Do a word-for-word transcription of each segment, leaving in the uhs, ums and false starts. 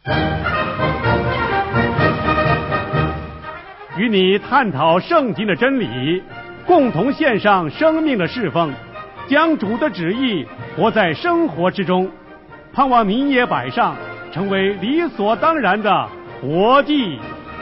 与你探讨圣经的真理，共同献上生命的侍奉，将主的旨意活在生活之中，盼望您也摆上，成为理所当然的活祭。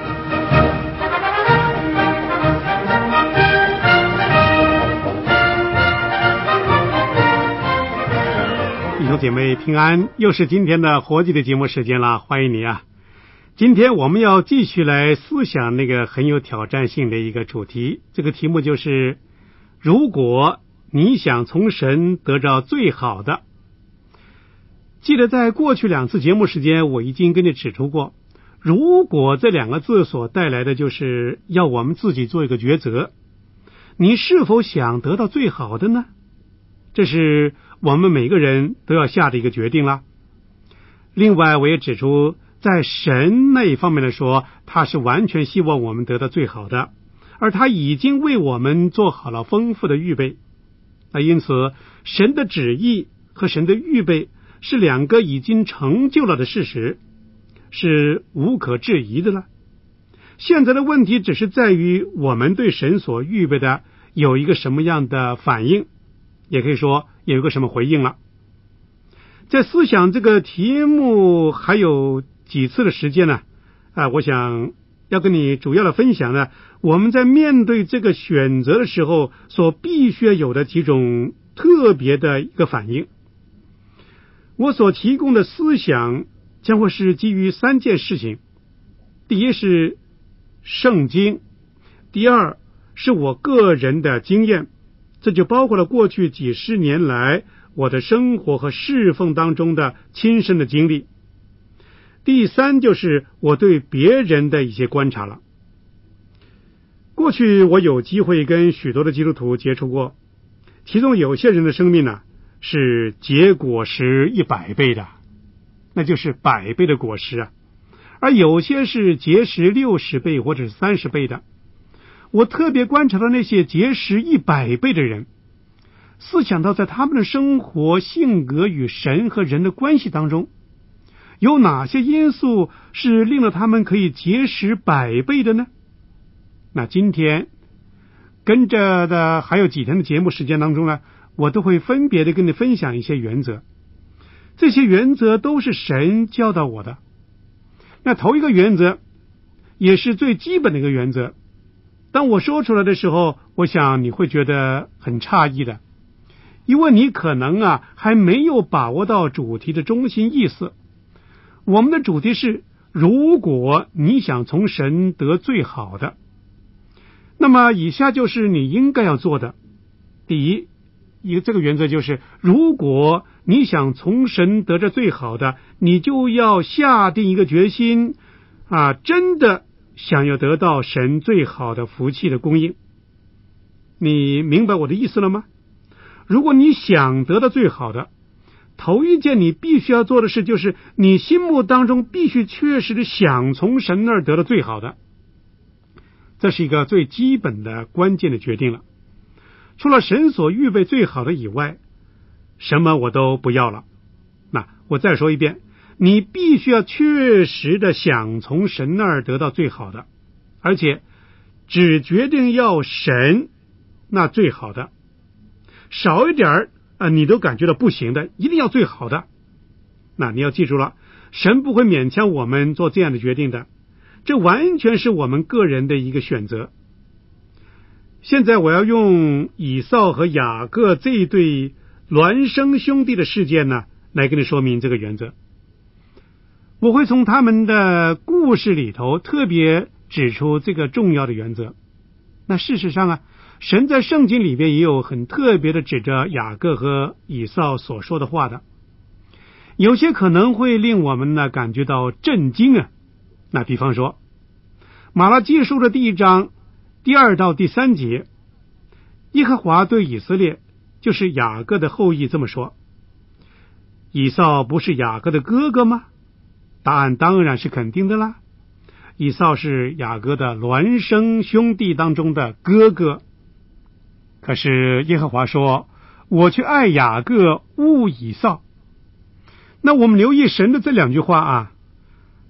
弟兄姐妹平安，又是今天的活祭的节目时间了，欢迎你啊！今天我们要继续来思想那个很有挑战性的一个主题，这个题目就是如果你想从神得到最好的。记得在过去两次节目时间我已经跟你指出过，如果这两个字所带来的就是要我们自己做一个抉择，你是否想得到最好的呢？这是我们每个人都要下的一个决定了。另外我也指出，在神那一方面来说，他是完全希望我们得到最好的，而他已经为我们做好了丰富的预备。那因此神的旨意和神的预备是两个已经成就了的事实，是无可置疑的了。现在的问题只是在于我们对神所预备的有一个什么样的反应，也可以说有一个什么回应了。在思想这个题目还有几次的时间呢，啊，我想要跟你主要的分享呢，我们在面对这个选择的时候所必须有的几种特别的一个反应。我所提供的思想将会是基于三件事情，第一是圣经，第二是我个人的经验，这就包括了过去几十年来我的生活和侍奉当中的亲身的经历，第三就是我对别人的一些观察了。过去我有机会跟许多的基督徒接触过，其中有些人的生命呢是结果实一百倍的，那就是百倍的果实啊，而有些是结实六十倍或者是三十倍的。我特别观察到那些结实一百倍的人，思想到在他们的生活、性格与神和人的关系当中，有哪些因素是令到他们可以结实百倍的呢？那今天跟着的还有几天的节目时间当中呢，我都会分别的跟你分享一些原则，这些原则都是神教导我的。那头一个原则也是最基本的一个原则，当我说出来的时候，我想你会觉得很诧异的，因为你可能啊还没有把握到主题的中心意思。我们的主题是如果你想从神得最好的，那么以下就是你应该要做的。第一，一个这个原则就是如果你想从神得着最好的，你就要下定一个决心啊，真的想要得到神最好的福气的供应。你明白我的意思了吗？如果你想得到最好的，头一件你必须要做的事就是你心目当中必须确实的想从神那儿得到最好的，这是一个最基本的关键的决定了。除了神所预备最好的以外，什么我都不要了。那我再说一遍，你必须要确实的想从神那儿得到最好的，而且只决定要神那最好的，少一点儿啊，你都感觉到不行的，一定要最好的。那你要记住了，神不会勉强我们做这样的决定的，这完全是我们个人的一个选择。现在我要用以扫和雅各这一对孪生兄弟的事件呢，来跟你说明这个原则。我会从他们的故事里头特别指出这个重要的原则。那事实上啊，神在圣经里边也有很特别的指着雅各和以扫所说的话的，有些可能会令我们呢感觉到震惊啊。那比方说马拉基书的第一章第二到第三节，耶和华对以色列，就是雅各的后裔这么说：以扫不是雅各的哥哥吗？答案当然是肯定的啦。以扫是雅各的孪生兄弟当中的哥哥。可是耶和华说，我却爱雅各，恶以扫。那我们留意神的这两句话啊，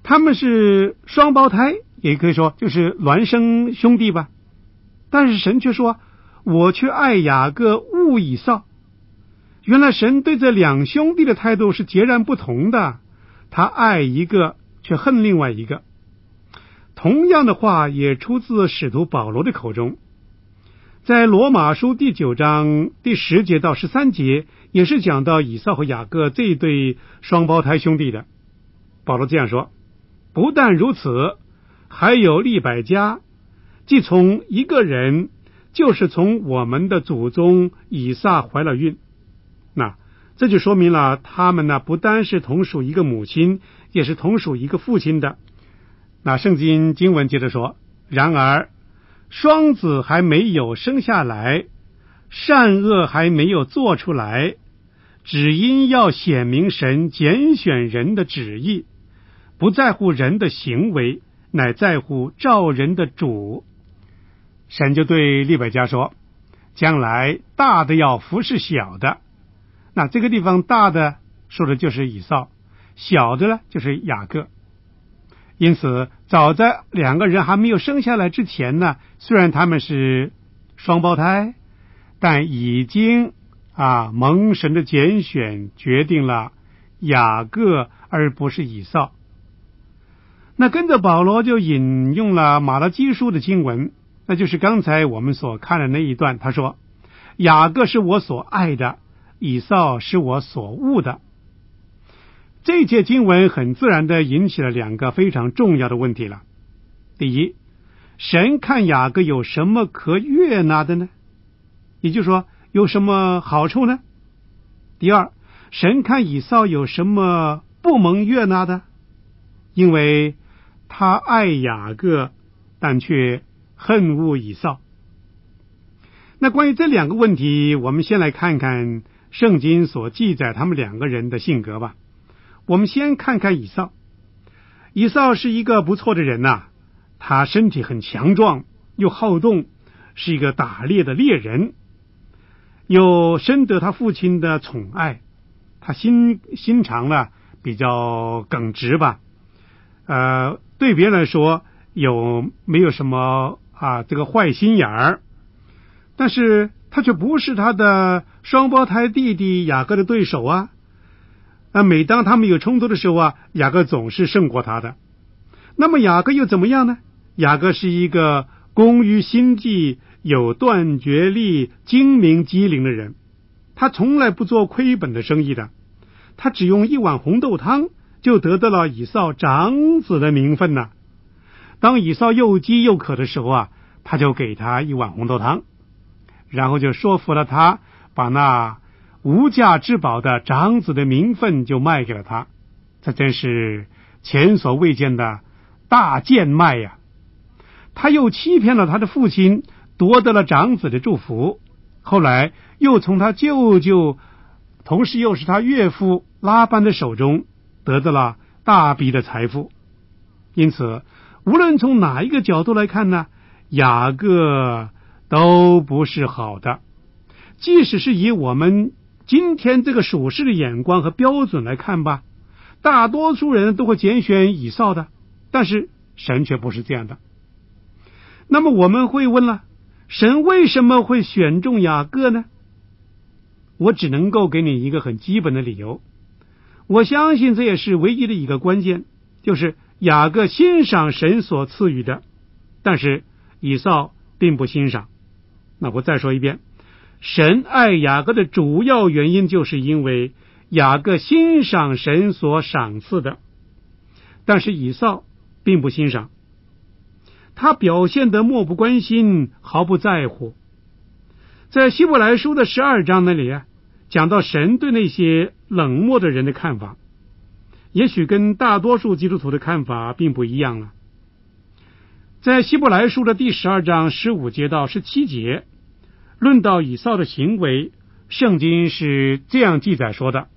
他们是双胞胎，也可以说就是孪生兄弟吧。但是神却说，我却爱雅各恶以扫。原来神对这两兄弟的态度是截然不同的，他爱一个却恨另外一个。同样的话也出自使徒保罗的口中，在罗马书第九章第十节到十三节也是讲到以扫和雅各这一对双胞胎兄弟的。保罗这样说，不但如此，还有利百加，既从一个人，就是从我们的祖宗以撒怀了孕。那这就说明了他们呢，不单是同属一个母亲，也是同属一个父亲的。那圣经经文接着说，然而双子还没有生下来，善恶还没有做出来，只因要显明神拣选人的旨意，不在乎人的行为，乃在乎召人的主。神就对利百加说，将来大的要服侍小的。那这个地方大的说的就是以扫，小的呢就是雅各。因此早在两个人还没有生下来之前呢，虽然他们是双胞胎，但已经啊蒙神的拣选，决定了雅各而不是以扫。那跟着保罗就引用了马拉基书的经文，那就是刚才我们所看的那一段，他说，雅各是我所爱的，以扫是我所恶的。这一节经文很自然地引起了两个非常重要的问题了。第一，神看雅各有什么可悦纳的呢？也就是说，有什么好处呢？第二，神看以扫有什么不蒙悦纳的？因为他爱雅各，但却恨恶以扫。那关于这两个问题，我们先来看看圣经所记载他们两个人的性格吧。我们先看看以扫。以扫是一个不错的人呐、啊，他身体很强壮，又好动，是一个打猎的猎人，又深得他父亲的宠爱。他心心肠呢比较耿直吧，呃，对别人来说有没有什么啊这个坏心眼儿，但是他却不是他的双胞胎弟弟雅各的对手啊。那每当他们有冲突的时候啊，雅各总是胜过他的。那么雅各又怎么样呢？雅各是一个工于心计、有断绝力、精明机灵的人，他从来不做亏本的生意的。他只用一碗红豆汤就得到了以扫长子的名分呢。当以扫又饥又渴的时候啊，他就给他一碗红豆汤，然后就说服了他，把那无价之宝的长子的名分就卖给了他。这真是前所未见的大贱卖呀！他又欺骗了他的父亲，夺得了长子的祝福，后来又从他舅舅，同时又是他岳父拉班的手中得到了大笔的财富。因此无论从哪一个角度来看呢，雅各都不是好的。即使是以我们今天这个属世的眼光和标准来看吧，大多数人都会拣选以扫的，但是神却不是这样的。那么我们会问了，神为什么会选中雅各呢？我只能够给你一个很基本的理由，我相信这也是唯一的一个关键，就是雅各欣赏神所赐予的，但是以扫并不欣赏。那我再说一遍，神爱雅各的主要原因就是因为雅各欣赏神所赏赐的，但是以扫并不欣赏，他表现得漠不关心，毫不在乎。在希伯来书的十二章那里啊，讲到神对那些冷漠的人的看法，也许跟大多数基督徒的看法并不一样了。在希伯来书的第十二章十五节到十七节，论到以扫的行为，圣经是这样记载说的：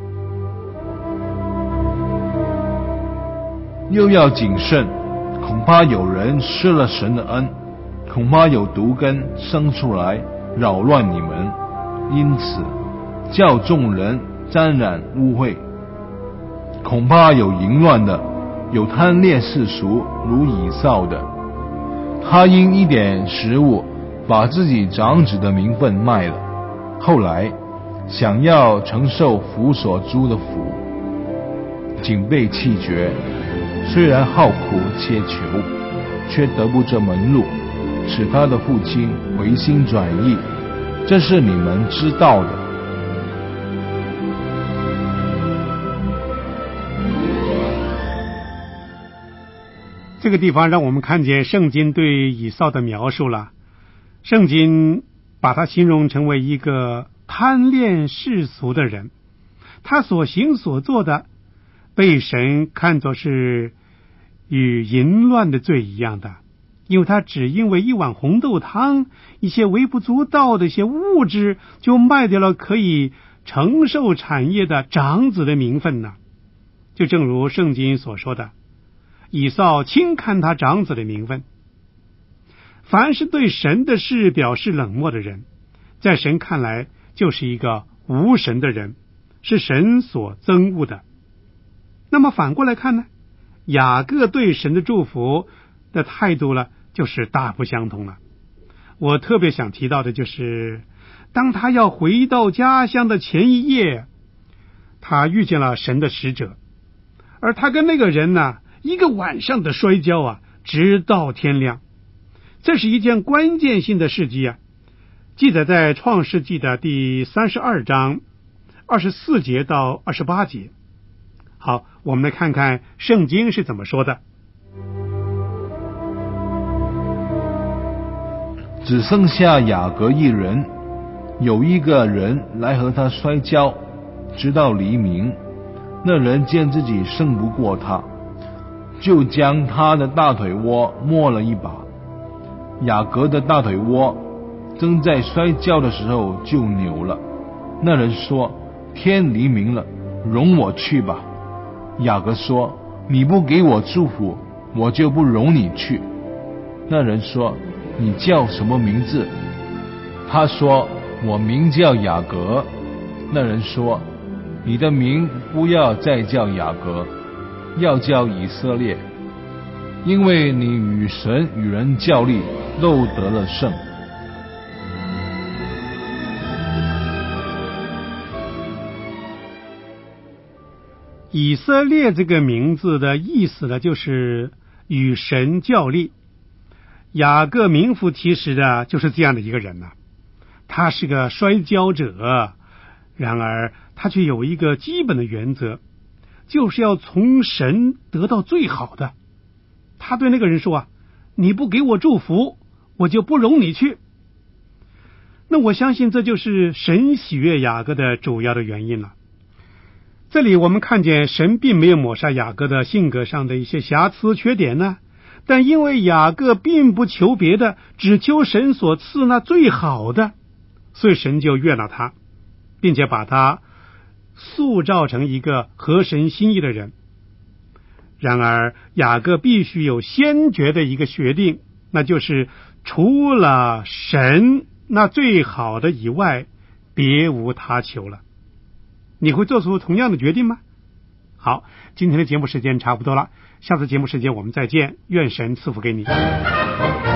又要谨慎，恐怕有人失了神的恩，恐怕有毒根生出来扰乱你们，因此叫众人沾染污秽。恐怕有淫乱的， 有贪恋世俗如以扫的，他因一点食物把自己长子的名分卖了，后来想要承受父所租的福，竟被弃绝。虽然好苦切求，却得不这门路，使他的父亲回心转意，这是你们知道的。 这个地方让我们看见圣经对以扫的描述了。圣经把他形容成为一个贪恋世俗的人，他所行所做的被神看作是与淫乱的罪一样的，因为他只因为一碗红豆汤，一些微不足道的一些物质，就卖掉了可以承受产业的长子的名分呢。就正如圣经所说的，以扫轻看他长子的名分。凡是对神的事表示冷漠的人，在神看来就是一个无神的人，是神所憎恶的。那么反过来看呢，雅各对神的祝福的态度呢，就是大不相同了。我特别想提到的就是，当他要回到家乡的前一夜，他遇见了神的使者，而他跟那个人呢，一个晚上的摔跤啊，直到天亮。这是一件关键性的事迹啊，记载在创世纪的第三十二章二十四节到二十八节。好，我们来看看圣经是怎么说的。 只剩下雅各一人，有一个人来和他摔跤，直到黎明。那人见自己胜不过他，就将他的大腿窝摸了一把。雅各的大腿窝正在摔跤的时候就扭了。那人说：天黎明了，容我去吧。雅各说：你不给我祝福，我就不容你去。那人说：你叫什么名字？他说：我名叫雅各。那人说：你的名不要再叫雅各，要叫以色列，因为你与神与人较力，都得了胜。 以色列这个名字的意思呢，就是与神较力。雅各名副其实的就是这样的一个人呢、啊。他是个摔跤者，然而他却有一个基本的原则，就是要从神得到最好的。他对那个人说啊，你不给我祝福，我就不容你去。那我相信这就是神喜悦雅各的主要的原因了。这里我们看见神并没有抹杀雅各的性格上的一些瑕疵缺点呢，但因为雅各并不求别的，只求神所赐那最好的，所以神就悦纳他，并且把他塑造成一个合神心意的人。然而雅各必须有先决的一个决定，那就是除了神那最好的以外，别无他求了。你会做出同样的决定吗？好，今天的节目时间差不多了，下次节目时间我们再见，愿神赐福给你。